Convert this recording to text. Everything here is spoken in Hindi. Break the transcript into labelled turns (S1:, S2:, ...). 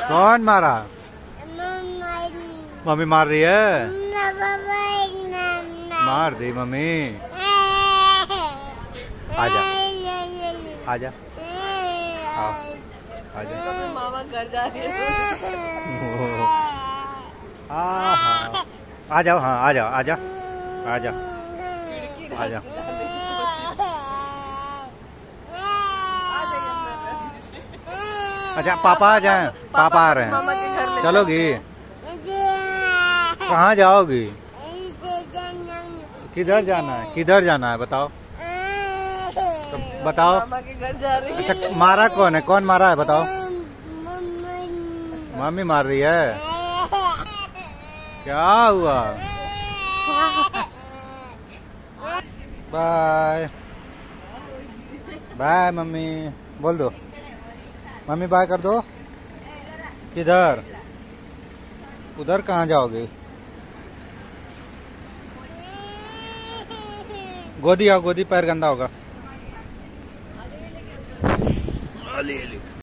S1: कौन मारा? मम्मी मार रही है। मार दी मम्मी। आजा आजा आजा।
S2: मामा घर जा रही है।
S1: आ जाओ। हाँ आ जाओ आजा आजा आजा। अच्छा पापा आ जाए। पापा आ रहे हैं।
S2: मामा के घर ले
S1: चलोगी? कहाँ जाओगी? किधर जाना है? किधर जाना है बताओ तो बताओ।
S2: मामा के घर जा रही है।
S1: अच्छा मारा कौन है? कौन मारा है बताओ? मम्मी मार रही है। क्या हुआ? बाय बाय मम्मी बोल दो। मम्मी बाय कर दो। किधर? उधर कहाँ जाओगे? गोदी आओ, गोदी पैर गंदा होगा।